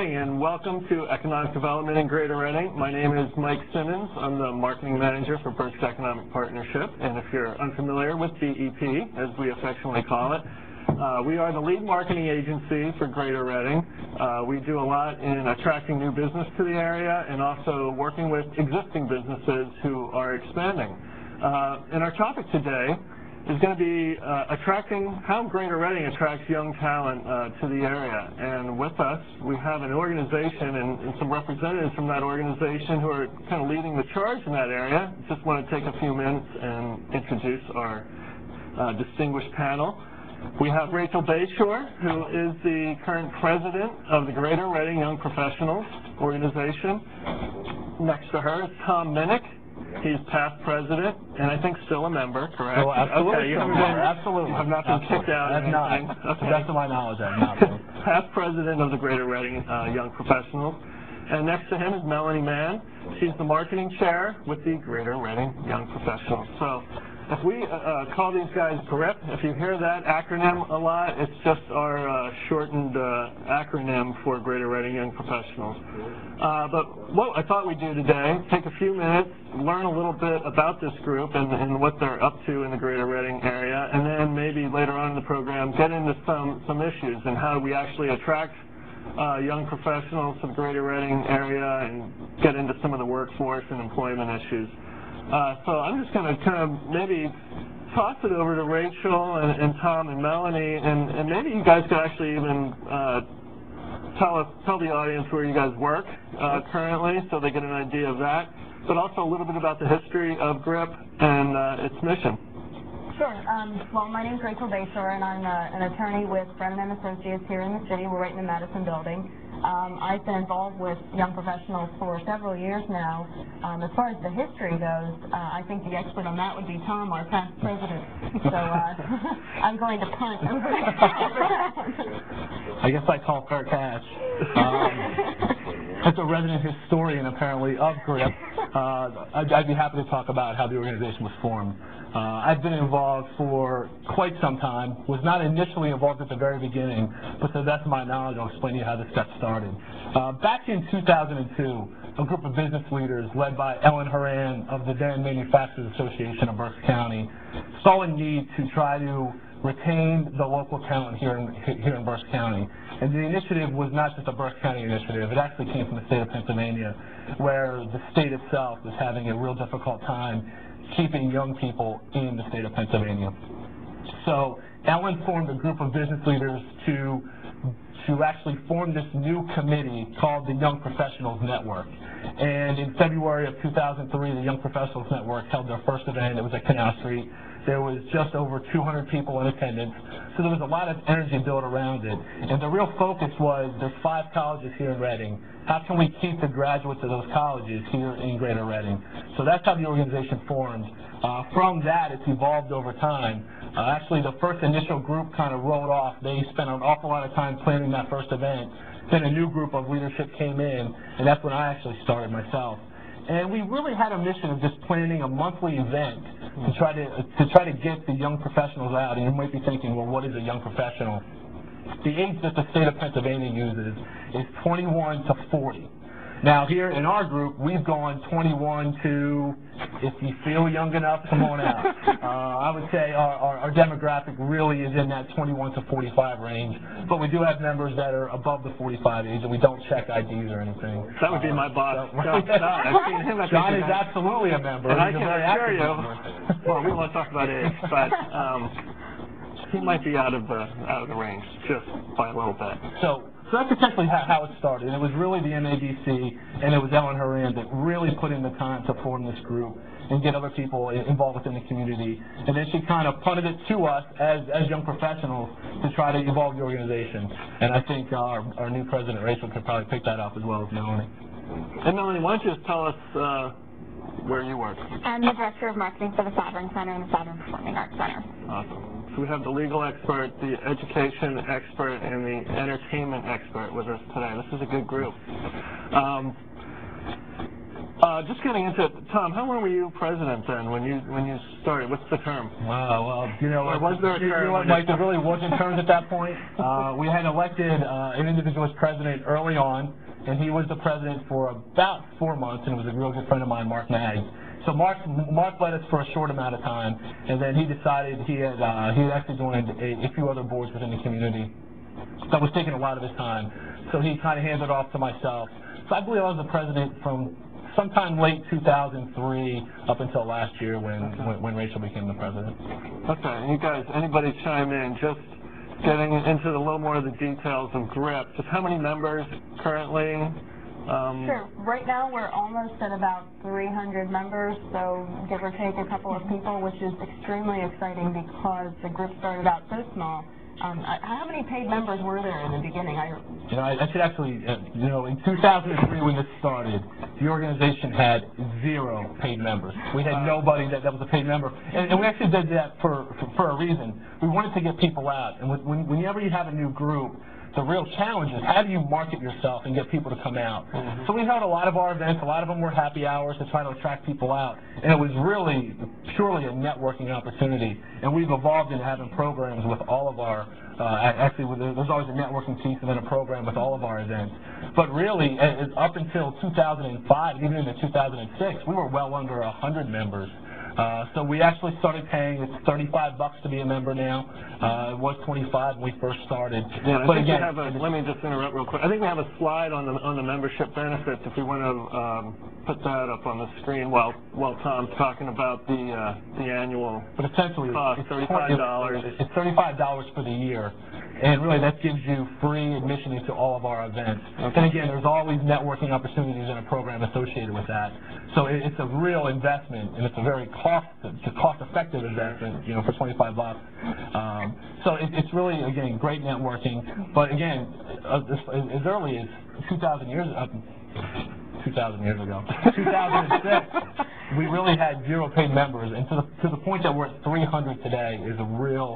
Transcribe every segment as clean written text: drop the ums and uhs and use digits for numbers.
morning and welcome to Economic Development in Greater Reading. My name is Mike Simmons. I'm the Marketing Manager for Berks Economic Partnership, and if you're unfamiliar with BEP, as we affectionately call it, we are the lead marketing agency for Greater Reading. We do a lot in attracting new business to the area and also working with existing businesses who are expanding. And our topic today is going to be how Greater Reading attracts young talent to the area. And with us, we have an organization and some representatives from that organization who are kind of leading the charge in that area. Just want to take a few minutes and introduce our distinguished panel. We have Rachel Bashore, who is the current president of the Greater Reading Young Professionals organization. Next to her is Tom Minick. He's past president, and I think still a member, correct? Oh, absolutely. Okay, you have not been kicked out or anything. Okay. That's to my knowledge, I have not been. Past president of the Greater Reading Young Professionals. And next to him is Melanie Mann. She's the marketing chair with the Greater Reading Young Professionals. So if we call these guys GRIP, if you hear that acronym a lot, it's just our shortened acronym for Greater Reading Young Professionals. But what I thought we'd do today, take a few minutes, learn a little bit about this group and what they're up to in the Greater Reading area, and then maybe later on in the program get into some issues and how we actually attract young professionals to the Greater Reading area and get into some of the workforce and employment issues. So I'm just going to kind of maybe toss it over to Rachel and Tom and Melanie, and maybe you guys could actually even tell the audience where you guys work currently so they get an idea of that, but also a little bit about the history of GRIP and its mission. Sure. Well, my name is Rachel Bashore, and I'm an attorney with Brennan & Associates here in the city. We're right in the Madison building. I've been involved with young professionals for several years now. As far as the history goes, I think the expert on that would be Tom, our past president. So I'm going to punt. I guess I call fair catch. As a resident historian, apparently, of GRIP, I'd be happy to talk about how the organization was formed. I've been involved for quite some time, was not initially involved at the very beginning, but to the best of my knowledge, I'll explain to you how this got started. Back in 2002, a group of business leaders led by Ellen Horan of the then Manufacturers Association of Berks County saw a need to try to retain the local talent here in Berks County. And the initiative was not just a Berks County initiative, it actually came from the state of Pennsylvania, where the state itself was having a real difficult time keeping young people in the state of Pennsylvania. So Ellen formed a group of business leaders to actually form this new committee called the Young Professionals Network. And in February of 2003, the Young Professionals Network held their first event. It was at Canal Street. There was just over 200 people in attendance. So there was a lot of energy built around it. And the real focus was there's 5 colleges here in Reading. How can we keep the graduates of those colleges here in Greater Reading? So that's how the organization formed. From that, it's evolved over time. Actually, the first initial group kind of rolled off. They spent an awful lot of time planning that first event. Then a new group of leadership came in, and that's when I actually started myself. And we really had a mission of just planning a monthly event to try to get the young professionals out. And you might be thinking, well, what is a young professional? The age that the state of Pennsylvania uses is 21 to 40. Now here in our group, we've gone 21 to, if you feel young enough, come on out. I would say our demographic really is in that 21 to 45 range, but we do have members that are above the 45 age, and we don't check IDs or anything. That would be my boss, John. I've seen him at the John is absolutely a member. And I can assure you, well, we won't talk about age, but he might be out of the range just by a little bit. So that's essentially how it started. And it was really the MABC and it was Ellen Horan that really put in the time to form this group and get other people involved within the community. And then she kind of punted it to us as young professionals to try to evolve the organization. And I think our new president, Rachel, could probably pick that up as well as Melanie. And Melanie, why don't you just tell us where you work? I'm the director of marketing for the Sovereign Center and the Sovereign Performing Arts Center. Awesome. So we have the legal expert, the education expert, and the entertainment expert with us today. This is a good group. Just getting into it, Tom, how long were you president then when you started? What's the term? Well, you know, Or was there a term? Mike, there really wasn't terms at that point. We had elected an individual as president early on, and he was the president for about 4 months, and it was a real good friend of mine, Mark Mag. So Mark led us for a short amount of time, and then he decided he had actually joined a few other boards within the community. That was taking a lot of his time, so he kind of handed it off to myself. So I believe I was the president from sometime late 2003 up until last year when Rachel became the president. Okay, and you guys, anybody chime in? Just getting into a little more of the details of GRIP. Just how many members currently? Sure. Right now we're almost at about 300 members, so give or take a couple of people, which is extremely exciting because the group started out so small. How many paid members were there in the beginning? You know, I should actually, you know, in 2003 when this started, the organization had 0 paid members. We had nobody that was a paid member, and we actually did that for a reason. We wanted to get people out, and whenever you have a new group, the real challenge is how do you market yourself and get people to come out. So we held a lot of our events. A lot of them were happy hours to try to attract people out, and it was really purely a networking opportunity. And we've evolved into having programs with all of our actually there's always a networking piece and then a program with all of our events. But really, up until 2005, even into 2006, we were well under 100 members. So we actually started paying, it's $35 to be a member now. It was $25 when we first started. Yeah, but again, let me just interrupt real quick. I think we have a slide on the membership benefits if we want to put that up on the screen while Tom's talking about the annual but essentially cost, $35. It's $35 for the year. And really, that gives you free admission into all of our events. Okay. And again, there's always networking opportunities in a program associated with that. So it's a real investment, and it's a very cost-effective investment, you know, for $25. So it's really, again, great networking. But again, as early as 2,000 years ago, 2006, we really had 0 paid members, and to the point that we're at 300 today is real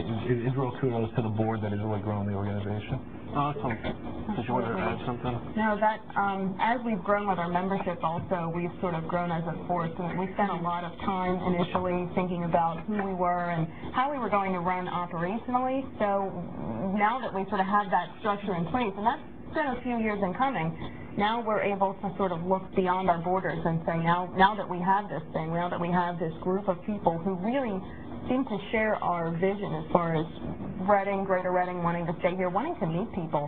kudos to the board that has really grown the organization. Awesome. Did you want to add something? No, that as we've grown with our membership also, we've sort of grown as a force, and we spent a lot of time initially thinking about who we were and how we were going to run operationally. So now that we sort of have that structure in place, and that's been a few years in coming, now we're able to sort of look beyond our borders and say, now that we have this thing, now that we have this group of people who really seem to share our vision as far as Reading, Greater Reading, wanting to stay here, wanting to meet people,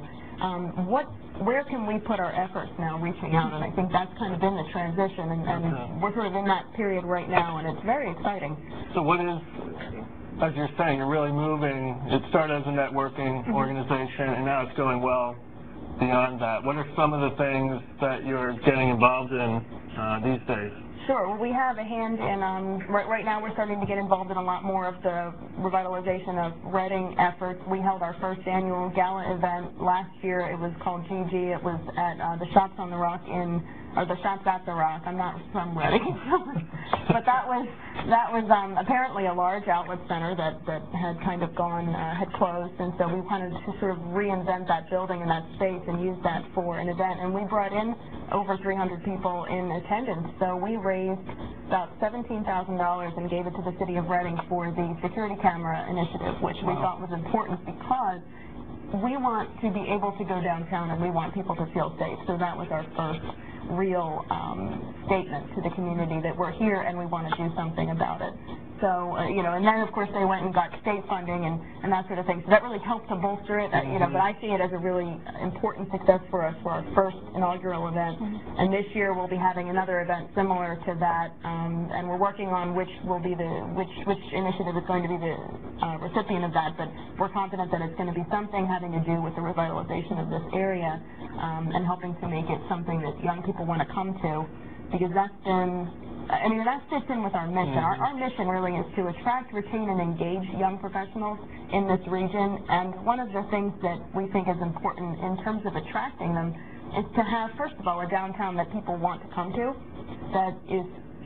where can we put our efforts now reaching out? And I think that's kind of been the transition, and we're sort of in that period right now, and it's very exciting. So what is, as you're saying, you're really moving, it started as a networking organization, and now it's going well beyond that. What are some of the things that you're getting involved in these days? Sure. Well, we have a hand in, right now we're starting to get involved in a lot more of the revitalization of Reading efforts. We held our first annual gala event last year. It was called GG. It was at the Shops on the Rock the Shops at the Rock. I'm not from Reading. But that was apparently a large outlet center that had kind of had closed, and so we wanted to sort of reinvent that building and that space and use that for an event. And we brought in over 300 people in attendance. So we raised about $17,000 and gave it to the city of Reading for the security camera initiative, which we thought was important because we want to be able to go downtown and we want people to feel safe. So that was our first real statement to the community that we're here and we want to do something about it. So, you know, and then of course they went and got state funding and that sort of thing. So that really helped to bolster it, you know, but I see it as a really important success for us for our first inaugural event. And this year we'll be having another event similar to that, and we're working on which will be which initiative is going to be the recipient of that, but we're confident that it's going to be something having to do with the revitalization of this area and helping to make it something that young people want to come to, because that's been, I mean, that fits in with our mission. Our mission really is to attract, retain, and engage young professionals in this region. And one of the things that we think is important in terms of attracting them is to have, first of all, a downtown that people want to come to, that is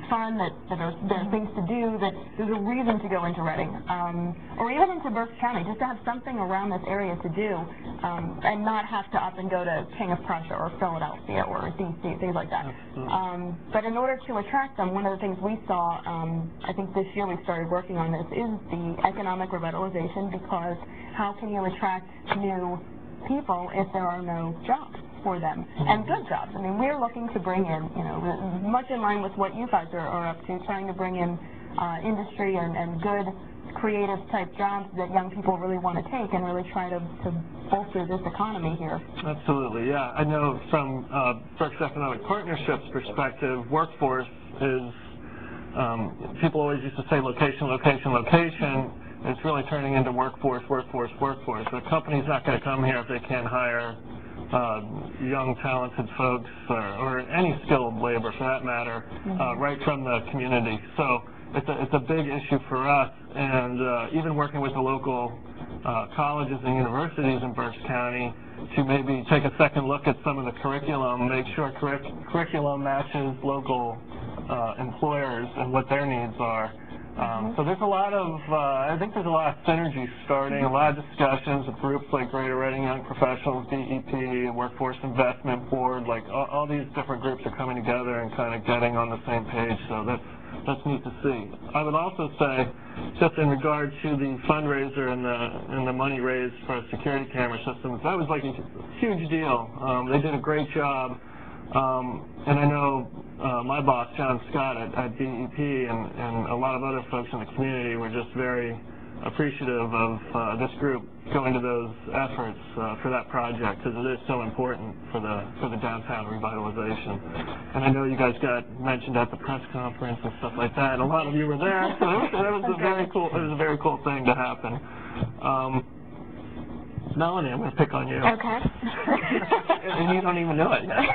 fun, that there are things to do, that there's a reason to go into Reading, or even into Berks County, just to have something around this area to do, and not have to up and go to King of Prussia or Philadelphia or DC, things like that. But in order to attract them, one of the things we saw, I think this year we started working on this, is the economic revitalization, because how can you attract new people if there are no jobs for them, and good jobs? I mean, we're looking to bring in, you know, much in line with what you guys are up to, trying to bring in industry and good creative type jobs that young people really want to take and really try to bolster this economy here. Absolutely, yeah. I know from Berks Economic Partnerships perspective, workforce is, people always used to say location, location, location. It's really turning into workforce, workforce, workforce. The company's not going to come here if they can't hire young, talented folks or any skilled labor, for that matter, right from the community. So it's a big issue for us, and even working with the local colleges and universities in Berks County to maybe take a second look at some of the curriculum, make sure curriculum matches local employers and what their needs are. So there's a lot of, I think there's a lot of synergy starting, a lot of discussions with groups like Greater Reading Young Professionals, DEP, Workforce Investment Board, like all these different groups are coming together and kind of getting on the same page, so that's neat to see. I would also say, just in regard to the fundraiser and the money raised for security camera systems, that was like a huge deal. They did a great job. And I know my boss, John Scott at DEP, and a lot of other folks in the community were just very appreciative of this group going to those efforts for that project, because it is so important for the downtown revitalization. And I know you guys got mentioned at the press conference and stuff like that, and a lot of you were there, so it was a very cool thing to happen. Melanie, I'm going to pick on you. Okay. And you don't even know it yet.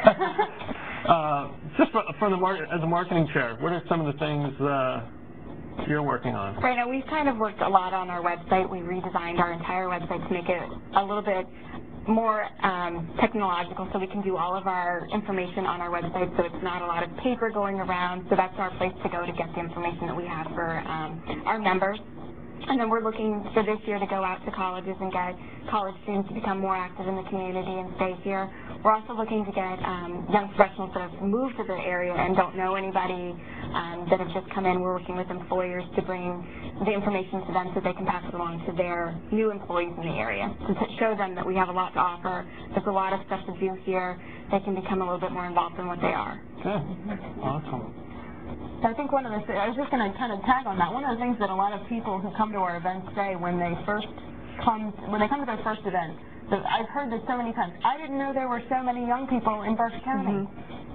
Just as a marketing chair, what are some of the things you're working on? Right now, we've kind of worked a lot on our website. We redesigned our entire website to make it a little bit more technological, so we can do all of our information on our website, so it's not a lot of paper going around. So that's our place to go to get the information that we have for our members. And then we're looking for this year to go out to colleges and get college students to become more active in the community and stay here. We're also looking to get young professionals that have moved to the area and don't know anybody that have just come in. We're working with employers to bring the information to them so they can pass it along to their new employees in the area, to show them that we have a lot to offer. There's a lot of stuff to do here. They can become a little bit more involved in what they are. Good. Awesome. I think one of the I was just going to kind of tag on that. One of the things that a lot of people who come to our events say when they come to their first event, that I've heard this so many times, I didn't know there were so many young people in Berks County.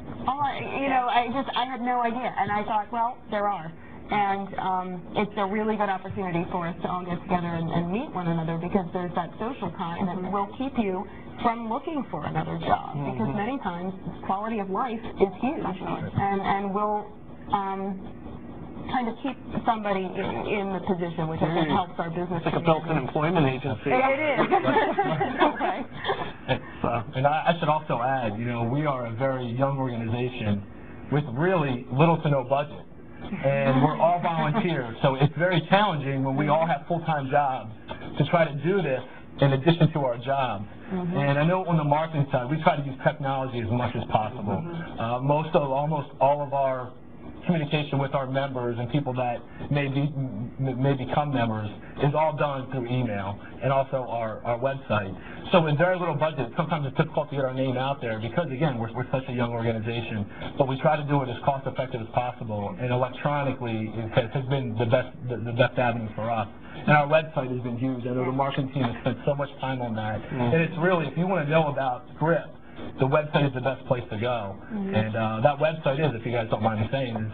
I had no idea, and I thought, well, there are. And it's a really good opportunity for us to all get together and meet one another, because there's that social kind that will keep you from looking for another job, because many times quality of life is huge, and will kind of keep somebody in the position, which I think helps our business. It's like a built-in employment agency. It is. Okay. And I should also add, you know, we are a very young organization with really little to no budget. And we're all volunteers, so it's very challenging when we all have full-time jobs to try to do this in addition to our jobs. And I know on the marketing side, we try to use technology as much as possible. Almost all of our communication with our members and people that may become members is all done through email and also our website. So with very little budget, sometimes it's difficult to get our name out there because, again, we're such a young organization. But we try to do it as cost effective as possible, and electronically has been the best avenue for us. And our website has been huge. I know the marketing team has spent so much time on that. And it's really, if you want to know about GRIP, the website is the best place to go. And that website is, if you guys don't mind me saying, is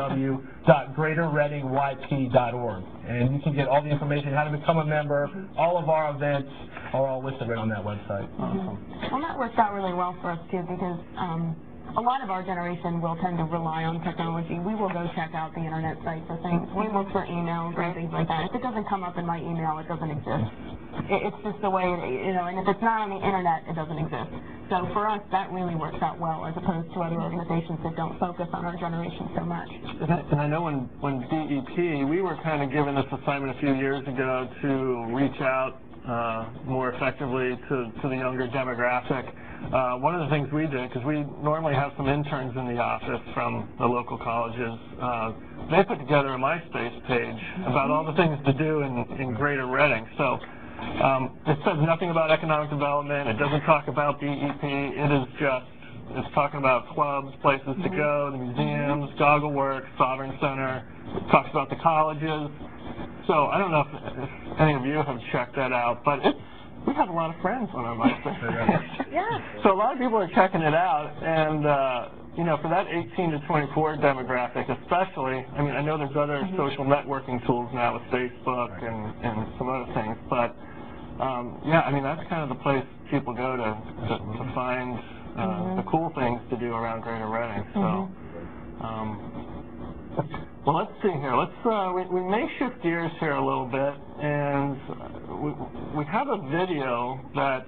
www.greaterreadingyp.org. And you can get all the information, how to become a member. All of our events are all listed right on that website. Awesome. Well, that worked out really well for us, too, because a lot of our generation will tend to rely on technology. We will go check out the internet site for things. We look for emails and things like that. If it doesn't come up in my email, it doesn't exist. It's just the way, and if it's not on the internet, it doesn't exist. So for us, that really works out well as opposed to other organizations that don't focus on our generation so much. And I know when DEP, we were kind of given this assignment a few years ago to reach out more effectively to the younger demographic. One of the things we did, because we normally have some interns in the office from the local colleges, they put together a MySpace page about all the things to do in Greater Reading. So it says nothing about economic development. It doesn't talk about DEP. It's talking about clubs, places to go, the museums, Goggle Works, Sovereign Center. It talks about the colleges. So I don't know if any of you have checked that out, but we have a lot of friends on our MySpace page. Yeah. So a lot of people are checking it out, and for that 18 to 24 demographic especially, I mean, I know there's other social networking tools now with Facebook and some other things, but yeah, I mean, that's kind of the place people go to find the cool things to do around Greater Reading. So, well, let's see here. We may shift gears here a little bit, and we have a video that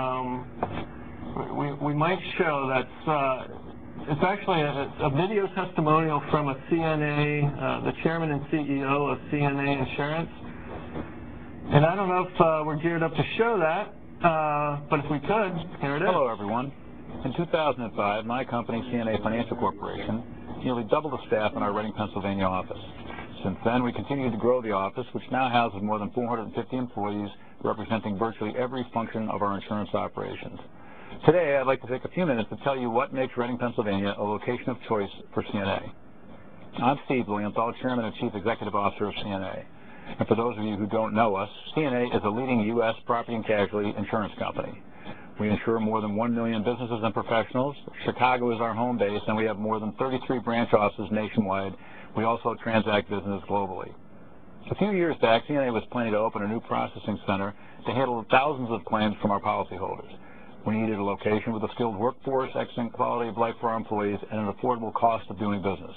we might show that's it's actually a video testimonial from a CNA, the chairman and CEO of CNA Insurance. And I don't know if we're geared up to show that, but if we could, here it is. Hello, everyone. In 2005, my company, CNA Financial Corporation, nearly doubled the staff in our Reading, Pennsylvania office. Since then, we continued to grow the office, which now houses more than 450 employees, representing virtually every function of our insurance operations. Today, I'd like to take a few minutes to tell you what makes Reading, Pennsylvania a location of choice for CNA. I'm Steve Lilienthal, Chairman and Chief Executive Officer of CNA. And for those of you who don't know us, CNA is a leading U.S. property and casualty insurance company. We insure more than 1 million businesses and professionals. Chicago is our home base, and we have more than 33 branch offices nationwide. We also transact business globally. A few years back, CNA was planning to open a new processing center to handle thousands of claims from our policyholders. We needed a location with a skilled workforce, excellent quality of life for our employees, and an affordable cost of doing business.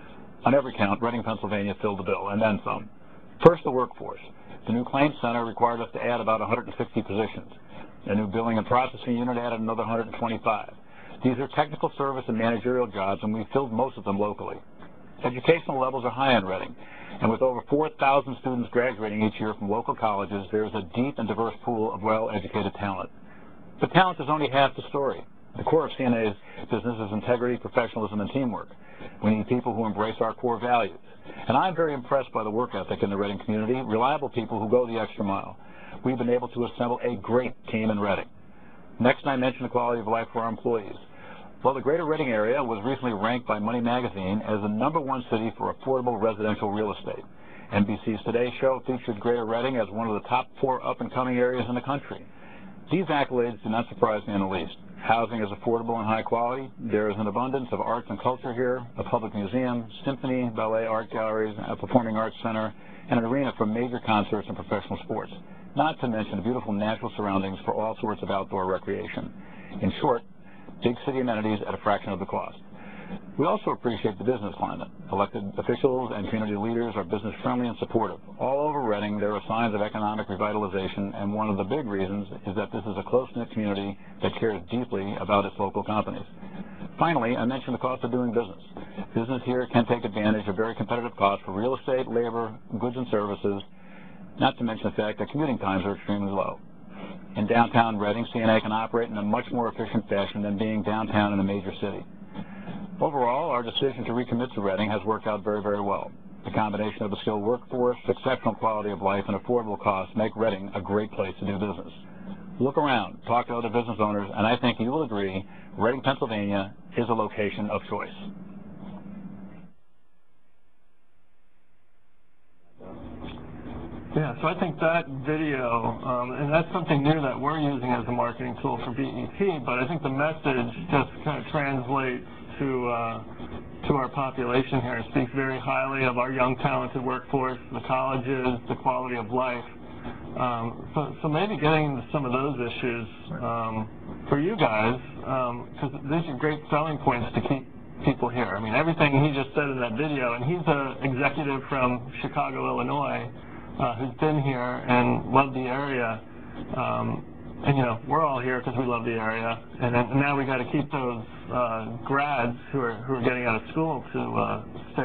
On every count, Reading, Pennsylvania filled the bill, and then some. First, the workforce. The new claims center required us to add about 160 positions. A new billing and processing unit added another 125. These are technical service and managerial jobs, and we filled most of them locally. Educational levels are high in Reading, and with over 4,000 students graduating each year from local colleges, there is a deep and diverse pool of well-educated talent. But talent is only half the story. The core of CNA's business is integrity, professionalism, and teamwork. We need people who embrace our core values. And I'm very impressed by the work ethic in the Reading community, reliable people who go the extra mile. We've been able to assemble a great team in Reading. Next, I mention the quality of life for our employees. Well, the Greater Reading area was recently ranked by Money Magazine as the #1 city for affordable residential real estate. NBC's Today Show featured Greater Reading as one of the top 4 up-and-coming areas in the country. These accolades do not surprise me in the least. Housing is affordable and high quality. There is an abundance of arts and culture here, a public museum, symphony, ballet, art galleries, a performing arts center, and an arena for major concerts and professional sports, not to mention beautiful natural surroundings for all sorts of outdoor recreation. In short, big city amenities at a fraction of the cost. We also appreciate the business climate. Elected officials and community leaders are business friendly and supportive. All over Reading, there are signs of economic revitalization, and one of the big reasons is that this is a close-knit community that cares deeply about its local companies. Finally, I mentioned the cost of doing business. Business here can take advantage of very competitive costs for real estate, labor, goods and services, not to mention the fact that commuting times are extremely low. In downtown Reading, CNA can operate in a much more efficient fashion than being downtown in a major city. Overall, our decision to recommit to Reading has worked out very, very well. The combination of a skilled workforce, exceptional quality of life, and affordable costs make Reading a great place to do business. Look around, talk to other business owners, and I think you will agree Reading, Pennsylvania is a location of choice. Yeah, so I think that video, and that's something new that we're using as a marketing tool for BEP, but I think the message just kind of translates to our population here. It speaks very highly of our young, talented workforce, the colleges, the quality of life. So maybe getting into some of those issues for you guys, because these are great selling points to keep people here. I mean, everything he just said in that video, and he's an executive from Chicago, Illinois, who's been here and loved the area. And you know, we're all here because we love the area, and now we got to keep those grads who are getting out of school to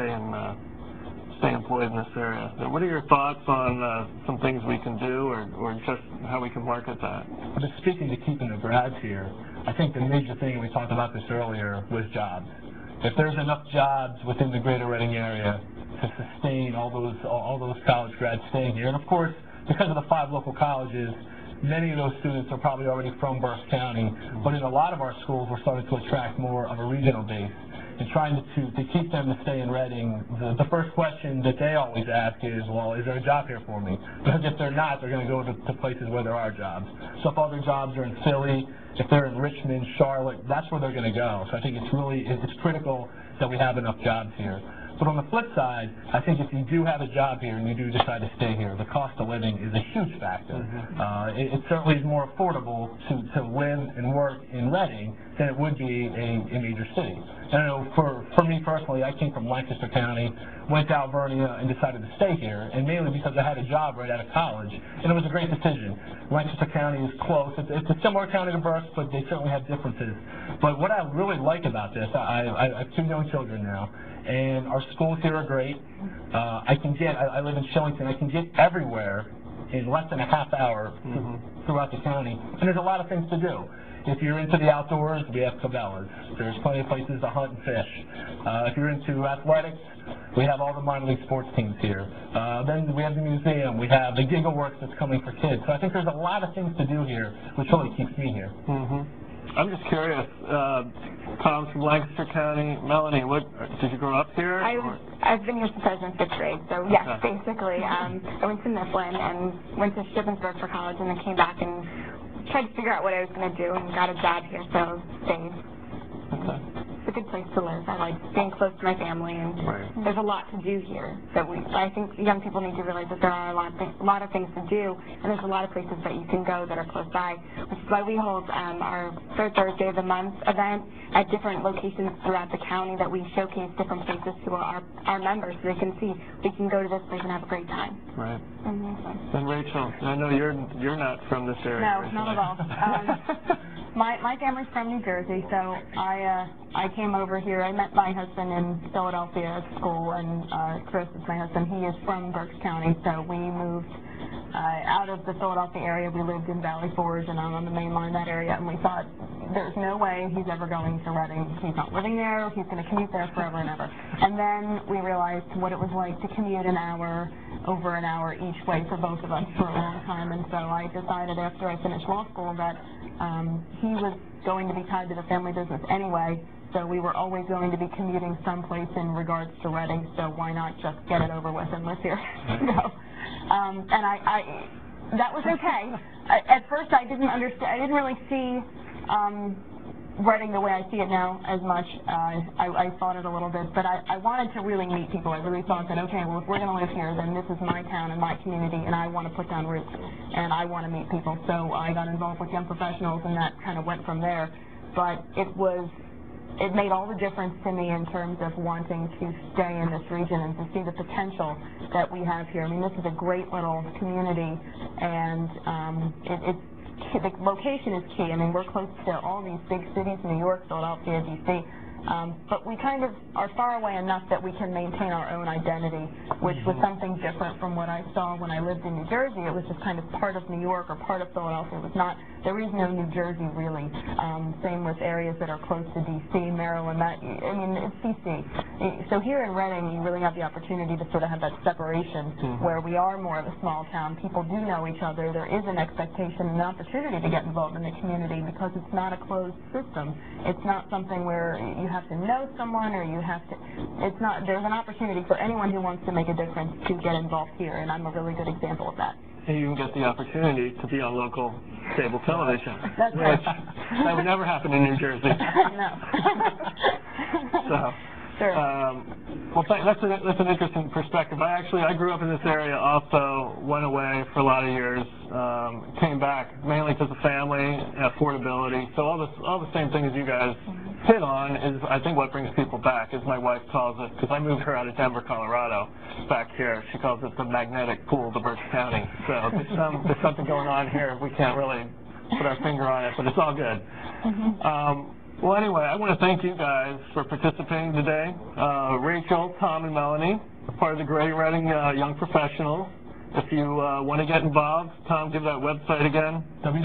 stay employed in this area. So what are your thoughts on some things we can do, or just how we can market that? But speaking to keeping the grads here, I think the major thing, and we talked about this earlier, was jobs. If there's enough jobs within the greater Reading area to sustain all those college grads staying here, and of course, because of the 5 local colleges, many of those students are probably already from Berks County, but in a lot of our schools, we're starting to attract more of a regional base. And trying to keep them to stay in Reading, the first question that they always ask is, well, is there a job here for me? Because if they're not, they're going to go to places where there are jobs. So if all their jobs are in Philly, if they're in Richmond, Charlotte, that's where they're going to go. So I think it's critical that we have enough jobs here. But on the flip side, I think if you do have a job here and you do decide to stay here, the cost of living is a huge factor. It certainly is more affordable to live and work in Reading than it would be a major city. And I know for me personally, I came from Lancaster County, went to Alvernia, and decided to stay here, and mainly because I had a job right out of college, and it was a great decision. Lancaster County is close. It's a similar county to Berks, but they certainly have differences. But what I really like about this, I have 2 young children now, and our schools here are great. I live in Shillington. I can get everywhere in less than a half hour throughout the county, and there's a lot of things to do. If you're into the outdoors, we have Cabela's. There's plenty of places to hunt and fish. If you're into athletics, we have all the minor league sports teams here. Then we have the museum. We have the GigaWorks that's coming for kids. So I think there's a lot of things to do here, which really keeps me here. I'm just curious. Tom's from Lancaster County. Melanie, did you grow up here? I've been here since I was in 5th grade, so yes, basically. I went to Mifflin and went to Shippensburg for college, and then came back and tried to figure out what I was going to do, and got a job here, so stayed. It's a good place to live. I like being close to my family, and there's a lot to do here. So I think young people need to realize that there are a lot of things to do, and there's a lot of places that you can go that are close by, which is why we hold our 3rd Thursday of the month event at different locations throughout the county that we showcase different places to our members so they can see we can go to this place and have a great time. Right. And Rachel, I know you're not from this area. No, not at all. My family's from New Jersey, so I came over here. I met my husband in Philadelphia at school, and Chris is my husband. He is from Berks County, so we moved out of the Philadelphia area. We lived in Valley Forge and on the main line, that area, and we thought there's no way he's ever going to Reading. He's not living there. He's going to commute there forever and ever. And then we realized what it was like to commute over an hour each way for both of us for a long time, and so I decided after I finished law school that he was going to be tied to the family business anyway, so we were always going to be commuting someplace in regards to Reading, so why not just get it over with and live here? And that was okay. At first I didn't understand, I didn't really see Reading the way I see it now as much. I thought it a little bit, but I wanted to really meet people. I really thought that, okay, well, if we're going to live here, then this is my town and my community, and I want to put down roots, and I want to meet people. So I got involved with Young Professionals, and that kind of went from there. But it made all the difference to me in terms of wanting to stay in this region and to see the potential that we have here. I mean, this is a great little community, and the location is key. I mean, we're close to all these big cities, New York, Philadelphia, D.C., but we kind of are far away enough that we can maintain our own identity, which was something different from what I saw when I lived in New Jersey. It was just kind of part of New York or part of Philadelphia. It was not, there is no New Jersey really. Same with areas that are close to D.C., Maryland, it's D.C. So here in Reading, you really have the opportunity to sort of have that separation where we are more of a small town. People do know each other. There is an expectation and an opportunity to get involved in the community because it's not a closed system. It's not something where you have to know someone or you have to, it's not, there's an opportunity for anyone who wants to make a difference to get involved here, and I'm a really good example of that. And you can get the opportunity to be on local cable television. That's right. That would never happen in New Jersey. No. So, Sure. Well, that's an interesting perspective. I grew up in this area also, went away for a lot of years, came back mainly because of family, affordability. So all the same things you guys hit on is, I think, what brings people back, as my wife calls it, because I moved her out of Denver, Colorado, back here. She calls it the magnetic pool to Berks County. So there's something going on here. We can't really put our finger on it, but it's all good. Well, anyway, I want to thank you guys for participating today. Rachel, Tom, and Melanie, part of the Greater Reading Young Professionals. If you want to get involved, Tom, give that website again.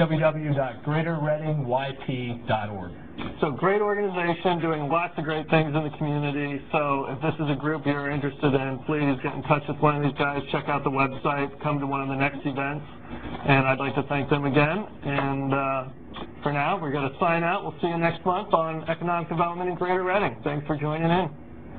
www.greaterreadingyp.org. So great organization, doing lots of great things in the community. So if this is a group you're interested in, please get in touch with one of these guys, check out the website, come to one of the next events. And I'd like to thank them again. And for now, we're going to sign out. We'll see you next month on Economic Development in Greater Reading. Thanks for joining in.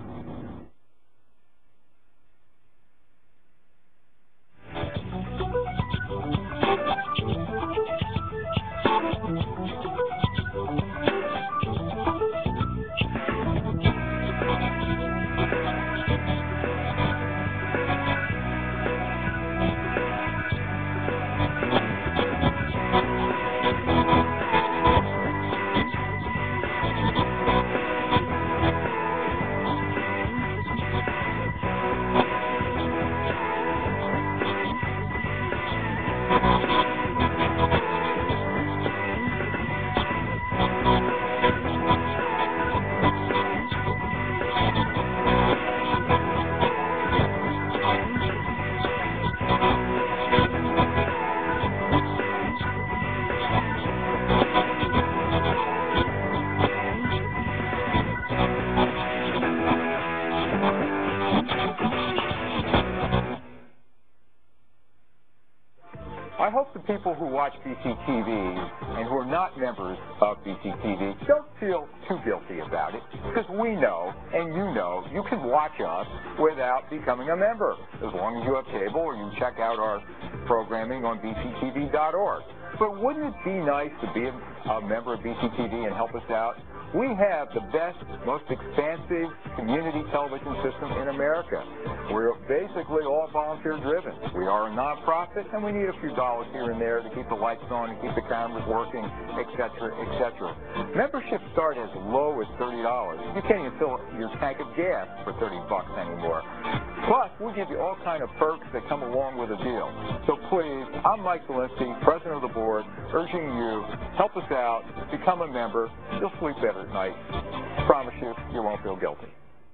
I hope the people who watch BCTV and who are not members of BCTV don't feel too guilty about it, because we know, and you can watch us without becoming a member, as long as you have cable or you check out our programming on bctv.org. But wouldn't it be nice to be a member of BCTV and help us out? We have the best, most expansive community television system in America. We're basically all volunteer-driven. We are a nonprofit, and we need a few dollars here and there to keep the lights on and keep the cameras working, et cetera, et cetera. Memberships start as low as $30. You can't even fill your tank of gas for $30 anymore. Plus, we'll give you all kind of perks that come along with a deal. So please, I'm Mike Zielinski, President of the Board, urging you, help us out, become a member. You'll sleep better at night. Promise you, you won't feel guilty.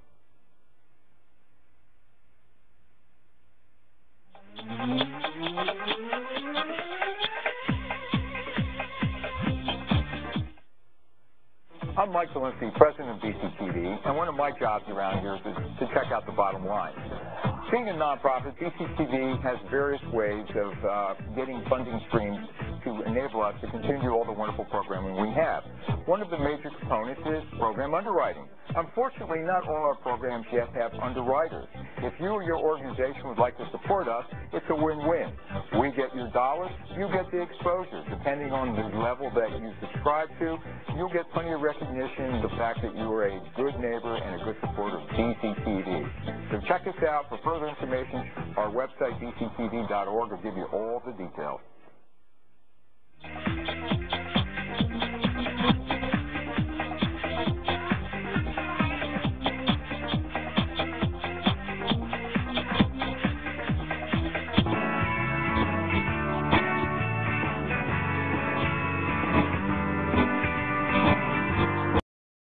I'm Mike Zielinski, President of BCTV, and one of my jobs around here is to check out the bottom line. Being a nonprofit, BCTV has various ways of getting funding streams to enable us to continue all the wonderful programming we have. One of the major components is program underwriting. Unfortunately, not all our programs yet have underwriters. If you or your organization would like to support us, it's a win-win. We get your dollars, you get the exposure. Depending on the level that you subscribe to, you'll get plenty of recognition, the fact that you are a good neighbor and a good supporter of BCTV. So check us out. For further information, our website, bctv.org, will give you all the details.